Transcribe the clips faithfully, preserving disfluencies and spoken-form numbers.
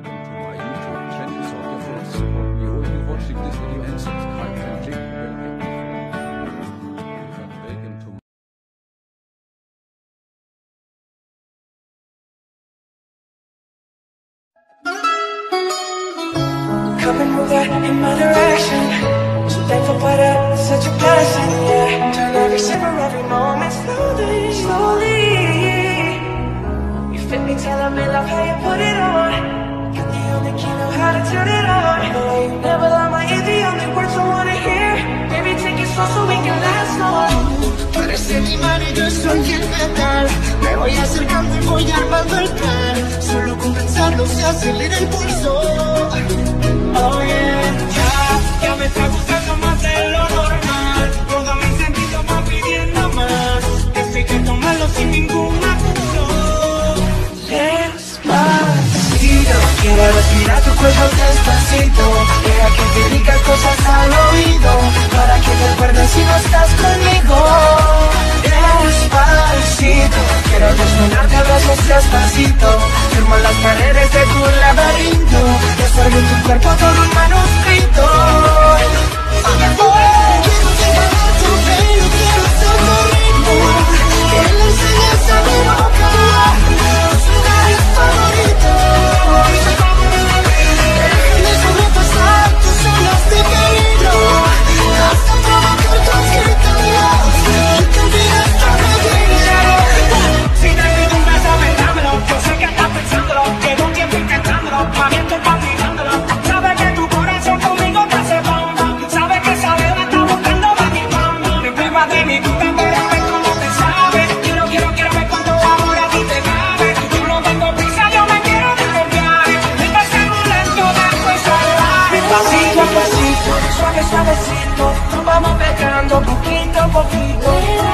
Come and move that in my direction. So thankful for that, it's such a blessing, yeah. Turn every sipper, every moment slowly, slowly. You fit me, tell me love how you put it on. You're the only key, know how to turn it on. You never lie, my ear, the only words I wanna hear. Baby, take it slow so we can last long. Tú eres el imán y yo soy el metal. Me voy acercando y voy armando el plan. Solo con pensarlo se acelera el pulso. Oh yeah, Ya, ya me está gustando más de lo normal. Todos mis sentidos van pidiendo más. Esto hay que tomarlo sin ningún apuro. despacito, quiero respirar tu cuello despacito. Deja que te diga cosas al oído, para que te acuerdes si no estás conmigo. Despacito, quiero desnudarte a besos despacito. Firmo las paredes de tu laberinto y hacer de tu cuerpo todo un manuscrito. Quiero llevar tu pelo, quiero ser tu ritmo. Que le enseñes a mi boca tus lugares favoritos. Déjame sobrepasar tus zonas de peligro. Hasta provocar cualquier cambio y que olvides que me dinero. Si no hay ninguna sabes, dámelo. Yo sé que estás pensándolo. Llevo un tiempo intentándolo. Mami, estoy palpitándolo. Sabes que tu corazón conmigo te hace bomba. Sabes que esa beba está buscando de mi mamá. Me prueba de mi puta, pero a ver cómo te sabe. Quiero, quiero, quiero ver cuánto amor a ti te cabe. Yo no tengo prisa, yo me quiero desconfiar. Empecemos lento, después salvaje. Pasito a pasito, suave suavecito, nos vamos pegando poquito a poquito.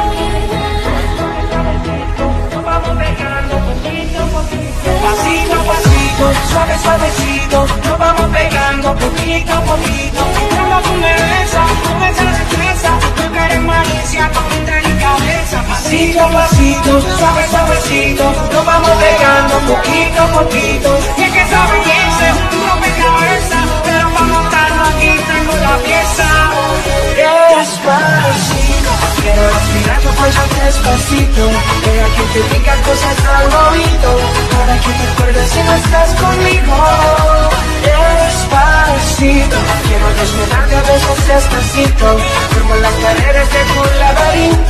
Nos vamos pegando poquito a poquito. Pasito a pasito, suave suavecito, nos vamos pegando poquito a poquito. Cuando tú me besas, con esa destreza, tú que eres malicia con mi delicadeza. Pasito a pasito, suave suavecito, nos vamos pegando poquito a poquito. Y es que esa belleza es un rompecabezas, pero para montarlo aquí tengo la pieza. Despacito, quiero respirar tu cuello despacito. Deja que te diga cosas al oído, para que te acuerdes si no estás conmigo. Despacito, quiero desnudarte a besos despacito. Firmo las paredes de tu laberinto